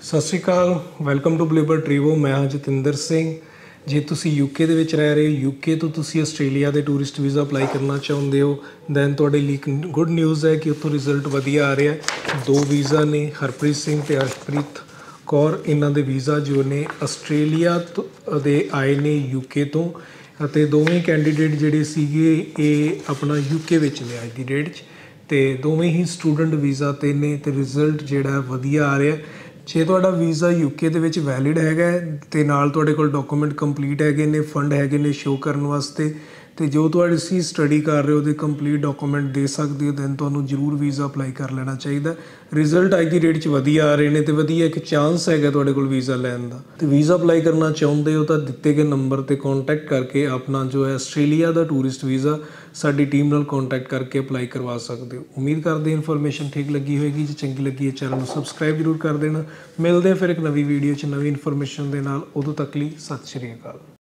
ਸਤਿ ਸ਼੍ਰੀ ਅਕਾਲ, welcome to ਬਲਿਬਰ ਟਰੀਵੋ। ਮੈਂ ਹਾਂ ਜਤਿੰਦਰ ਸਿੰਘ। ਜੇ ਤੁਸੀਂ ਯੂਕੇ ਦੇ ਵਿੱਚ ਰਹਿ ਰਹੇ ਹੋ, ਯੂਕੇ ਤੋਂ ਤੁਸੀਂ ਆਸਟ੍ਰੇਲੀਆ ਦੇ ਟੂਰਿਸਟ ਵੀਜ਼ਾ ਅਪਲਾਈ ਕਰਨਾ ਚਾਹੁੰਦੇ ਹੋ, ਦੈਨ ਤੁਹਾਡੇ ਲਈ ਇੱਕ ਗੁੱਡ ਨਿਊਜ਼ ਹੈ ਕਿ ਉੱਥੋਂ ਰਿਜ਼ਲਟ ਵਧੀਆ ਆ ਰਿਹਾ। 2 ਵੀਜ਼ਾ ਨੇ, ਹਰਪ੍ਰੀਤ ਸਿੰਘ ਅਤੇ ਅਰਸ਼ਪ੍ਰੀਤ ਕੌਰ। ਇਹਨਾਂ ਦੇ ਵੀਜ਼ਾ ਜੋ ਨੇ ਆਸਟ੍ਰੇਲੀਆ ਦੇ ਆਏ ਨੇ ਯੂਕੇ ਤੋਂ, ਅਤੇ ਦੋਵੇਂ ਕੈਂਡੀਡੇਟ ਜਿਹੜੇ ਸੀਗੇ ਇਹ ਆਪਣਾ ਯੂਕੇ ਵਿੱਚ ਨੇ ਅੱਜ ਦੀ ਡੇਟ 'ਚ, ਅਤੇ ਦੋਵੇਂ ਹੀ ਸਟੂਡੈਂਟ ਵੀਜ਼ਾ 'ਤੇ ਨੇ, ਅਤੇ ਰਿਜ਼ਲਟ ਜਿਹੜਾ ਵਧੀਆ ਆ ਰਿਹਾ। ਜੇ ਤੁਹਾਡਾ ਵੀਜ਼ਾ ਯੂਕੇ ਦੇ ਵਿੱਚ ਵੈਲਿਡ ਹੈਗਾ ਅਤੇ ਨਾਲ ਤੁਹਾਡੇ ਕੋਲ ਡਾਕੂਮੈਂਟ ਕੰਪਲੀਟ ਹੈਗੇ ਨੇ, ਫੰਡ ਹੈਗੇ ਨੇ ਸ਼ੋਅ ਕਰਨ ਵਾਸਤੇ, ਅਤੇ ਜੋ ਤੁਸੀਂ ਸਟੱਡੀ ਕਰ ਰਹੇ ਹੋ ਉਹਦੇ ਕੰਪਲੀਟ ਡਾਕੂਮੈਂਟ ਦੇ ਸਕਦੇ ਹੋ, ਦੈਨ ਤੁਹਾਨੂੰ ਜ਼ਰੂਰ ਵੀਜ਼ਾ ਅਪਲਾਈ ਕਰ ਲੈਣਾ ਚਾਹੀਦਾ। ਰਿਜ਼ਲਟ ਅੱਜ ਦੀ ਡੇਟ 'ਚ ਵਧੀਆ ਆ ਰਹੇ ਨੇ ਅਤੇ ਵਧੀਆ ਇੱਕ ਚਾਂਸ ਹੈਗਾ ਤੁਹਾਡੇ ਕੋਲ ਵੀਜ਼ਾ ਲੈਣ ਦਾ। ਅਤੇ ਵੀਜ਼ਾ ਅਪਲਾਈ ਕਰਨਾ ਚਾਹੁੰਦੇ ਹੋ ਤਾਂ ਦਿੱਤੇ ਗਏ ਨੰਬਰ 'ਤੇ ਕੌਂਟੈਕਟ ਕਰਕੇ ਆਪਣਾ ਜੋ ਹੈ ਆਸਟ੍ਰੇਲੀਆ ਦਾ ਟੂਰਿਸਟ ਵੀਜ਼ਾ ਸਾਡੀ ਟੀਮ ਨਾਲ ਕੌਂਟੈਕਟ ਕਰਕੇ ਅਪਲਾਈ ਕਰਵਾ ਸਕਦੇ ਹੋ। ਉਮੀਦ ਕਰਦੇ ਇਨਫੋਰਮੇਸ਼ਨ ਠੀਕ ਲੱਗੀ ਹੋਏਗੀ। ਜੇ ਚੰਗੀ ਲੱਗੀ ਹੈ ਚੈਨਲ ਨੂੰ ਸਬਸਕ੍ਰਾਈਬ ਜ਼ਰੂਰ ਕਰ ਦੇਣਾ। ਮਿਲਦੇ ਹਾਂ ਫਿਰ ਇੱਕ ਨਵੀਂ ਵੀਡੀਓ 'ਚ ਨਵੀਂ ਇਨਫੋਰਮੇਸ਼ਨ ਦੇ ਨਾਲ। ਉਦੋਂ ਤੱਕ ਲਈ ਸਤਿ ਸ਼੍ਰੀ ਅਕਾਲ।